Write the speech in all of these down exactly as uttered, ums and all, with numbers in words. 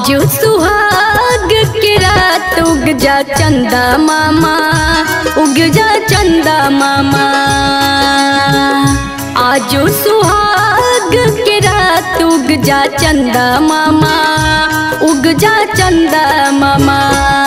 आजू सुहाग के रात उग जा चंदा मामा, उग जा चंदा मामा। आजू सुहाग के रात उग जा चंदा मामा, उग जा चंदा मामा।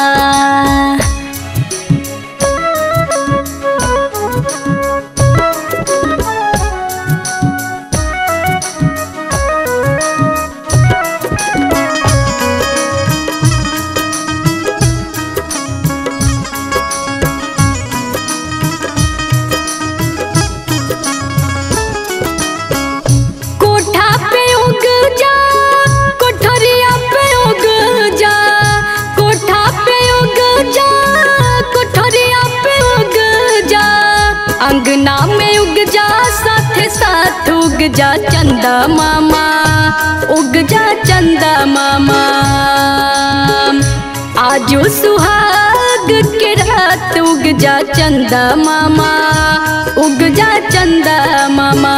अंगना में उग जा साथे साथ उग जा चंदा मामा, उग जा चंदा मामा। आजू सुहाग के रात उग जा चंदा मामा, उग जा चंदा मामा।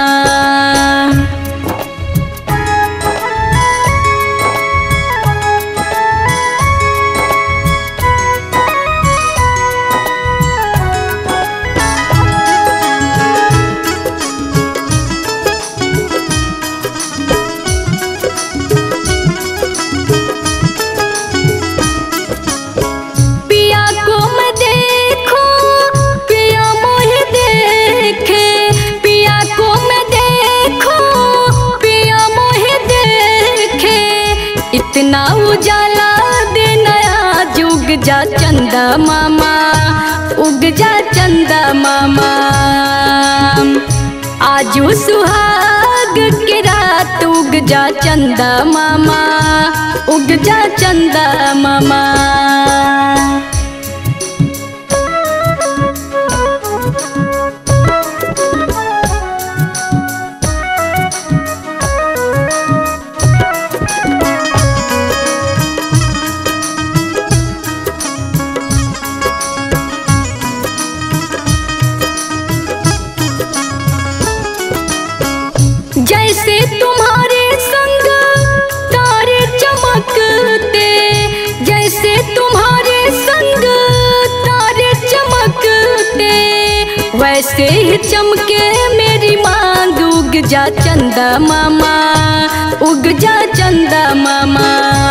इतना उजाला दे नया जुग जा चंदा मामा, उग जा चंदा मामा। आजू सुहाग के रात उग जा चंदा मामा, उग जा चंदा मामा। जैसे तुम्हारे संग तारे चमकते, जैसे तुम्हारे संग तारे चमकते, वैसे ही चमके मेरी मांग उग जा चंदा मामा, उग जा चंदा मामा।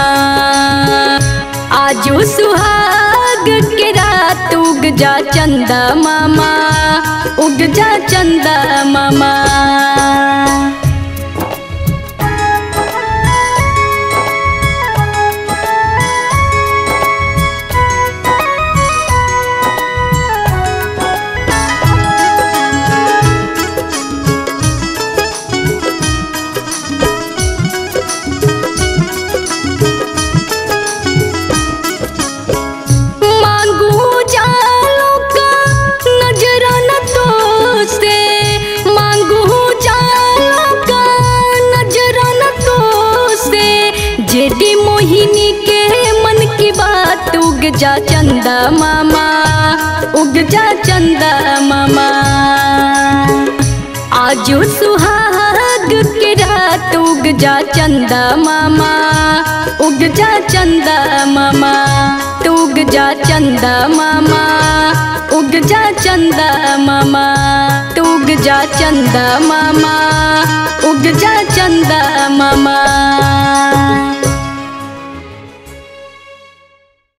आजू सुहाग के रात उग जा चंदा मामा, उग जा चंदा मामा। जेडी मोहिनी के मन की बात उग जा चंदा मामा, उग जा चंदा मामा। आजू सुहाग के रात उग जा चंदा मामा, उग जा चंदा मामा। उग जा चंदा मामा, उग जा चंदा मामा। उग जा चंदा मामा, उग जा चंदा